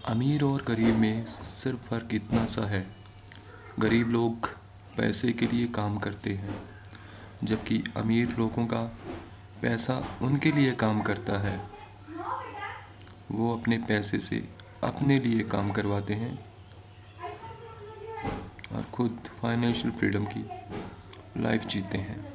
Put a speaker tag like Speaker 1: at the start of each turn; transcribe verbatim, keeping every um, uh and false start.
Speaker 1: अमीर और गरीब में सिर्फ फ़र्क इतना सा है, गरीब लोग पैसे के लिए काम करते हैं, जबकि अमीर लोगों का पैसा उनके लिए काम करता है। वो अपने पैसे से अपने लिए काम करवाते हैं और खुद फाइनेंशियल फ्रीडम की लाइफ जीते हैं।